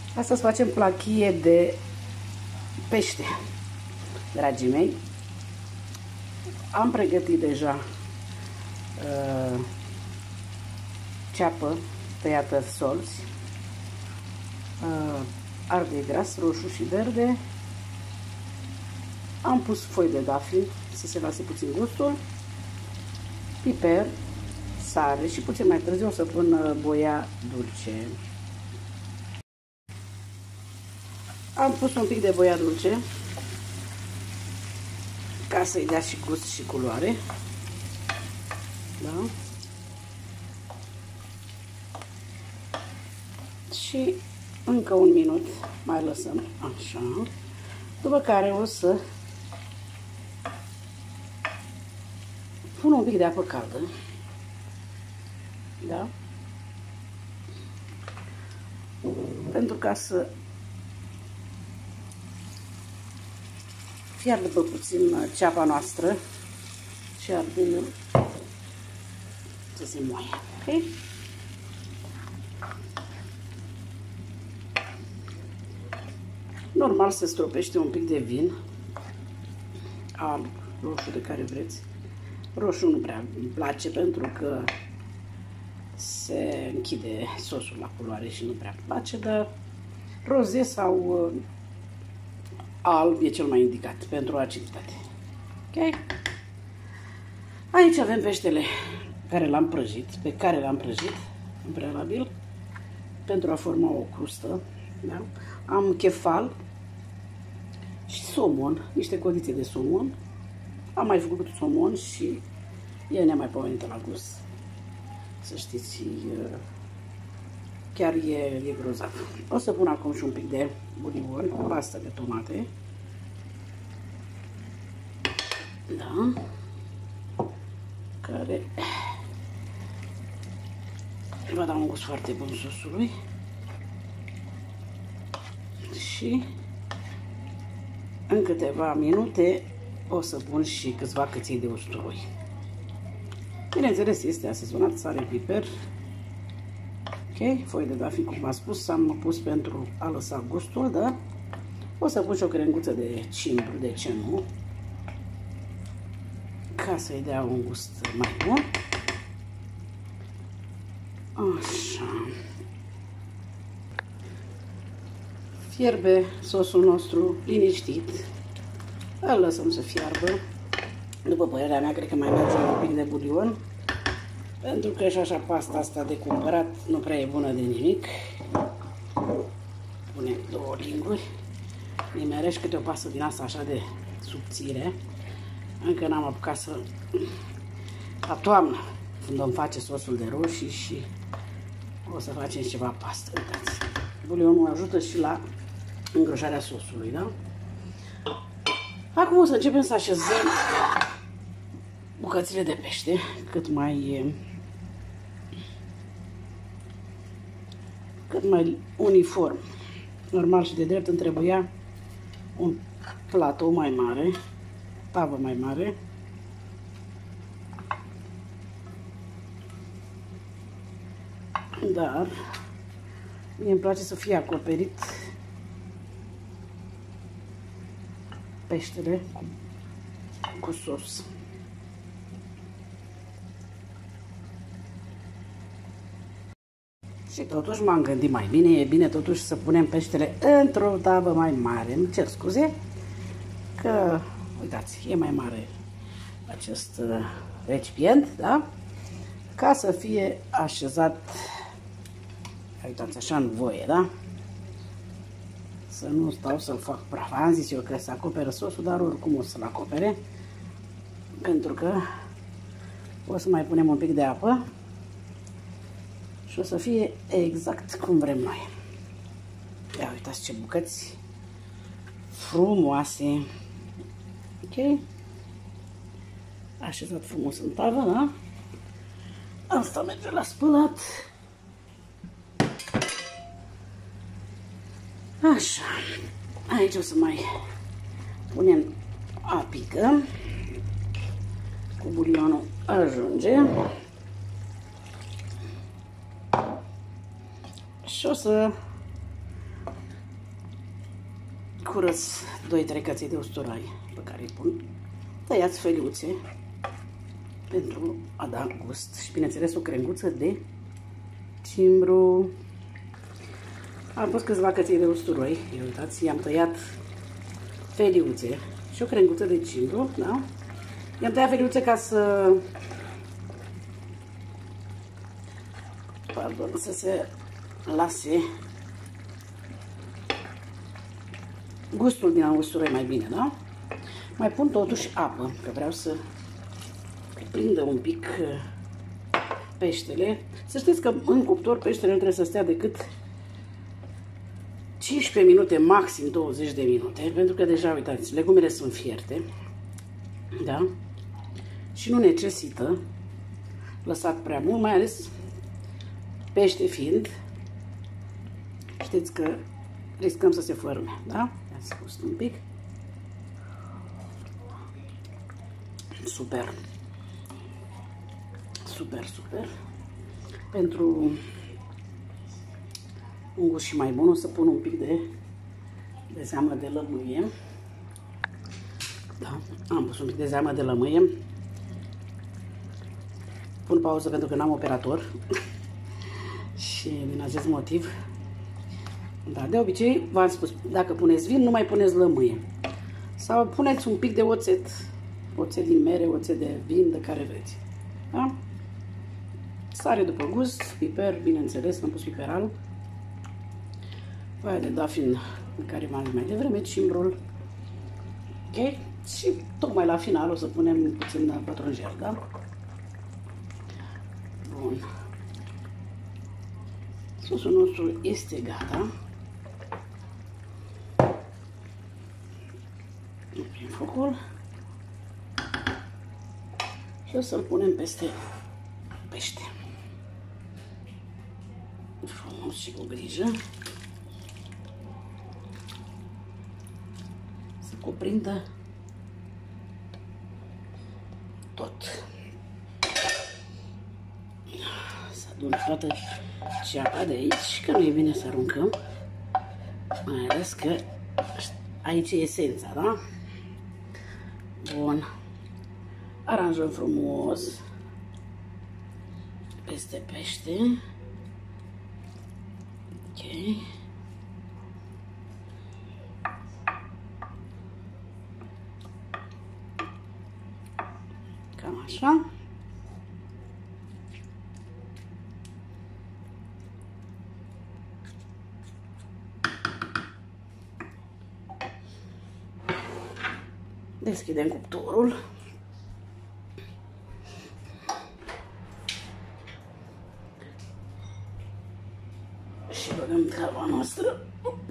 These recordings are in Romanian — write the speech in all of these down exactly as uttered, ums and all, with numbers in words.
Astăzi facem plachie de pește, dragii mei. Am pregătit deja uh, ceapă tăiată solți, uh, ardei gras, roșu și verde. Am pus foi de dafin să se lase puțin gustul, piper, sare și puțin mai târziu o să pun boia dulce. Am pus un pic de boia dulce ca să-i dea și gust și culoare. Da? Și încă un minut mai lăsăm așa. După care o să pun un pic de apă caldă. Da? Pentru ca să fiarbă pe puțin ceapa noastră și ardeiul să se moaie. Ok? Normal se stropește un pic de vin alb, roșu, de care vreți. Roșu nu prea îmi place pentru că se închide sosul la culoare și nu prea îmi place, dar roze sau alb e cel mai indicat pentru aciditate. Ok? Aici avem peștele care l-am prăjit, pe care l-am prăjit în prealabil pentru a forma o crustă. Da? Am chefal și somon, niște codițe de somon. Am mai făcut somon și e nemaipomenită la gust. Să știți, chiar e, e grozav. O să pun acum și un pic de bulion, pastă de tomate. Da? Care va da un gust foarte bun sosului. Și în câteva minute o să pun și câțiva căței de usturoi. Bineînțeles, este asezonat, sare, piper. Ok, foi de dafin, cum v-am spus, am pus pentru a lăsa gustul, da? O să pun și o crenguță de cimbru, de ce nu? Ca să-i dea un gust mai bun. Așa. Fierbe sosul nostru liniștit. Îl lăsăm să fiarbă. După părerea mea, cred că mai merge un pic de bulion. Pentru că și așa pasta asta de cumpărat nu prea e bună de nimic. Punem două linguri. Nimerești câte o pastă din asta așa de subțire. Încă n-am apucat să... La toamnă, când vom face sosul de roșii și o să facem ceva pastă. Uitați, bulionul ajută și la îngroșarea sosului, da? Acum o să începem să așezăm bucățile de pește cât mai cât mai uniform. Normal și de drept îmi trebuia un platou mai mare, tavă mai mare. Dar mie îmi place să fie acoperit peștele cu, cu sos. Și totuși m-am gândit mai bine, e bine totuși să punem peștele într-o tavă mai mare. Îmi cer scuze că, uitați, e mai mare acest recipient, da? Ca să fie așezat, uitați, așa în voie, da? Să nu stau să-l fac praf. Am zis eu că se acoperă sosul, dar oricum o să-l acopere. Pentru că o să mai punem un pic de apă și o să fie exact cum vrem noi. Ia uitați ce bucăți frumoase. Ok? Așezat frumos în tavă, da? Asta merge la spălat. Așa. Aici o să mai punem apică. Cu bulionul ajunge. Și o să curăț doi trei căței de usturoi pe care îi pun. Tăiați feliuțe pentru a da gust și, bineînțeles, o crenguță de cimbru. Am pus câțiva căței de usturoi, uitați, i-am tăiat feliuțe și o crenguță de cimbru, da? I-am tăiat feliuțe ca să pardon, să se lase gustul din usturoi mai bine, da? Mai pun totuși apă, că vreau să prindă un pic peștele. Să știți că în cuptor peștele nu trebuie să stea decât cincisprezece minute, maxim douăzeci de minute, pentru că deja, uitați, legumele sunt fierte, da? Și nu necesită lăsat prea mult, mai ales pește fiind, știți că riscăm să se fărâme, da? Ați pus un pic. Super. Super, super. Pentru un gust și mai bun o să pun un pic de, de zeamă de lămâie. Da, am pus un pic de zeamă de lămâie. Pun pauză pentru că n-am operator. Și din acest motiv, da, de obicei, v-am spus, dacă puneți vin, nu mai puneți lămâie. Sau puneți un pic de oțet. Oțet din mere, oțet de vin, de care vreți. Da? Sare după gust, piper, bineînțeles, am pus piper alb. Foaia de dafin, în care m-am zis mai devreme, cimbrul. Ok? Și tocmai la final o să punem puțin pătrunjel, da? Bun. Sosul nostru este gata. Oprim focul. Și o să-l punem peste pește. Frumos și cu grijă. Să cuprindă tot. Să adun toată ceapa de aici, că nu e bine să aruncăm. Mai ales că aici e esența, da? Bun. Aranjăm frumos peste pește. Ok. Cam așa. Deschidem cuptorul. Și băgăm cava noastră.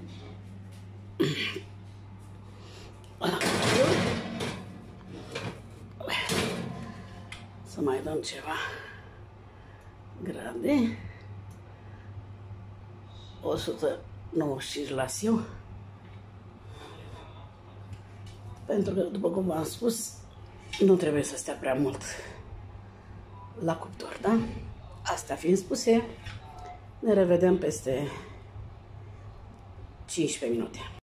Să mai dăm ceva grade. o sută nouăzeci și cinci las eu. Pentru că, după cum v-am spus, nu trebuie să stea prea mult la cuptor, da? Astea fiind spuse, ne revedem peste cincisprezece minute.